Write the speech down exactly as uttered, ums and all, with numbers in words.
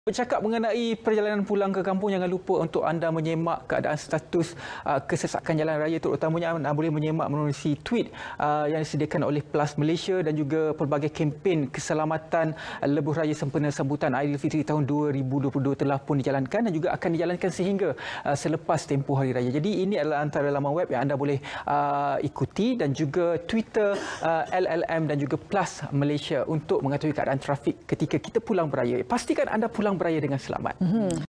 Bercakap mengenai perjalanan pulang ke kampung, jangan lupa untuk anda menyemak keadaan status uh, kesesakan jalan raya, terutamanya anda boleh menyemak menerusi tweet uh, yang disediakan oleh Plus Malaysia dan juga pelbagai kempen keselamatan uh, lebuh raya sempena sambutan Aidilfitri tahun dua ribu dua puluh dua telah pun dijalankan dan juga akan dijalankan sehingga uh, selepas tempoh hari raya. Jadi ini adalah antara laman web yang anda boleh uh, ikuti dan juga Twitter uh, L L M dan juga Plus Malaysia untuk mengetahui keadaan trafik ketika kita pulang beraya. Pastikan anda pulang beraya dengan selamat. Mm-hmm.